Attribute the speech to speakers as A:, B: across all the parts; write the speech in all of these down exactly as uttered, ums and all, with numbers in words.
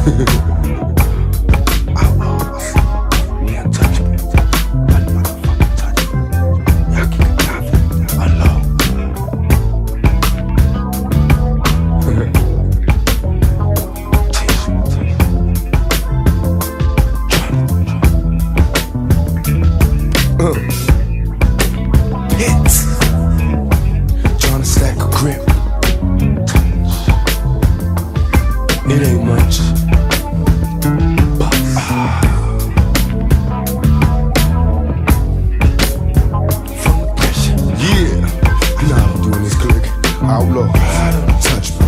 A: It ain't much, but ah. From the pressure, yeah. You know how I'm doing this click. Outlaw, touch me.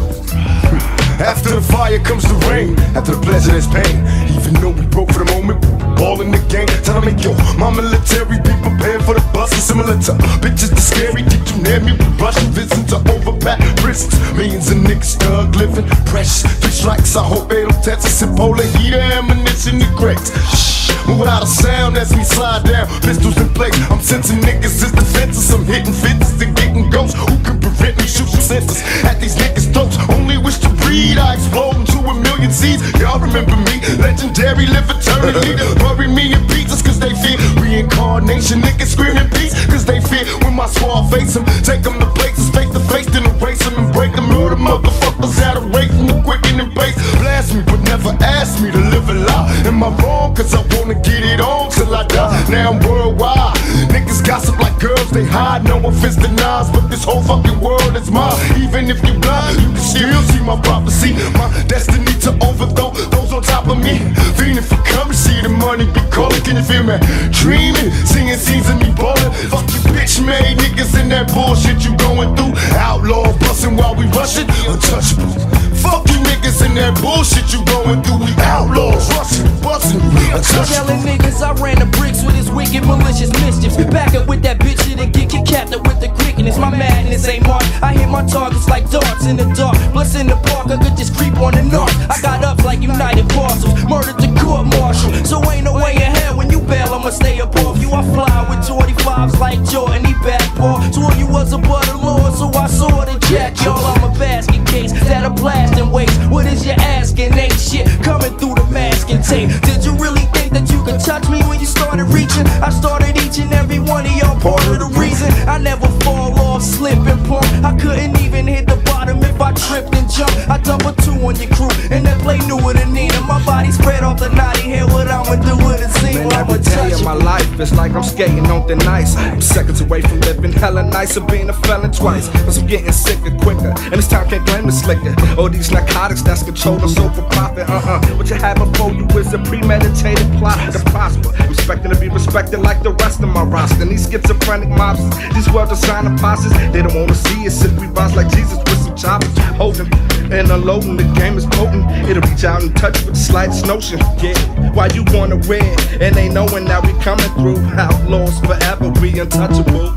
A: After the fire comes the rain. After the pleasure there's pain. Even though we broke for the moment, ball in the game. Tell me, yo, my military be prepared for the bus. Similar to bitches the scary. Get you near me with Russian visits to overpack prisons. Millions of niggas thug living. Precious three strikes. I hope they don't test us. And polar heater ammunition and crates. Shh, move without a sound as we slide down. Pistols in place. I'm sensing niggas as defenses. I'm hitting fences and getting ghosts. Who can prevent me shooting senses at these niggas' throats? Only wish to breed. I explode into a million seeds. Y'all remember me? Legendary, live eternally. Bury me in pieces cause they fear reincarnation. Niggas screaming peace cause they fear when my squad face them. Take them to places face to face, then erase them and break them. Murder motherfuckers out of rate from the quicken and base. Blast me but never ask me to live a lie. Am I wrong? Cause I wanna get it on till I die. Now I'm worldwide. Niggas gossip like girls, they hide. No offense to Nas, but this whole fucking world is mine. Even if you're blind, you can still see my prophecy. My destiny to overthrow those on top of me. Feeling for currency, the money be calling. Can you feel me? Dreaming, singing scenes of me ballin'. Fuck you bitch made niggas in that bullshit you going through. Outlaw bustin' while we rushin', untouchable. Fuck you niggas in that bullshit you going through. We outlaws rushin', bustin', untouchable.
B: Telling niggas I ran the bricks with his wicked malicious mischiefs. Back up with that bitch shit and get kicked captive with the quickness. My madness ain't marked. I hit my targets like darts in the dark. Plus in the park I could just creep on the north. I got ups like United Parcels, murdered the court martial. So ain't no way in hell when you bail I'ma stay up off you. I fly with twenty-fives like Jordan, he back ball. Swore you was a butter lord, so I saw the jack. Y'all, I'm a basket case that a blast and waste. What is you asking? Ain't shit coming through the mask and tape. Did you really think that you could touch me when you started reaching? I started each and every one of y'all part of the reason. I never fall off, slip and pump. I couldn't even hit the bottom if I tripped and jumped. I dump a two on your crew and that play newer than Nina. My body spread off the naughty hair. What I'ma do with it seem
C: Man,
B: like
C: every day of my life, it's like I'm skating on thin ice. I'm seconds away from living hella nice and being a felon twice. Cause I'm getting sicker quicker, and this time can't blame the slicker. All these narcotics that's controlled us so for profit. Uh-uh, what you had before you is a premeditated plot to prosper. Expecting to be respected like the rest of my roster. And these schizophrenic mobsters, these well-designed imposters, they don't wanna see us if we rise like Jesus with some choppers. Holding and unloading, the game is potent. It'll reach out and touch with the slightest notion. Yeah, why you wanna win? And they knowing that we coming through. Outlaws forever, we untouchable.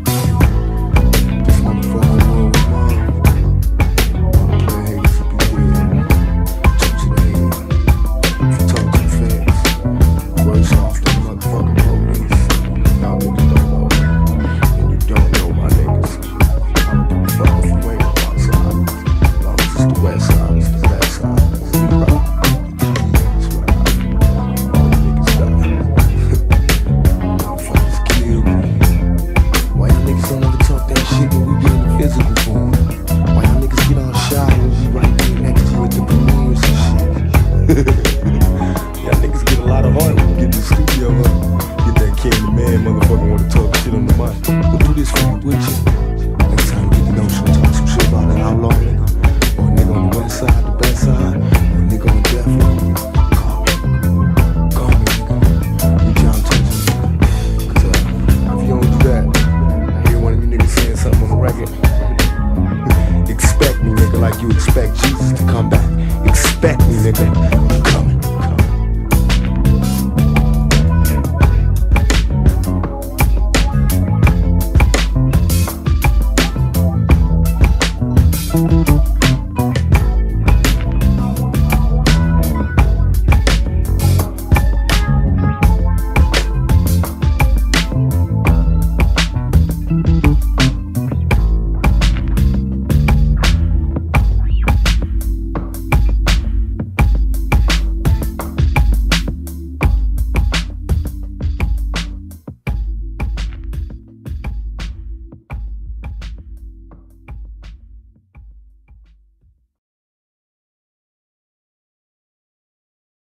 A: Y'all niggas get a lot of heart when you get to the studio, huh? Get that Candyman motherfucker wanna talk shit on the mic. We'll do this for you, would you?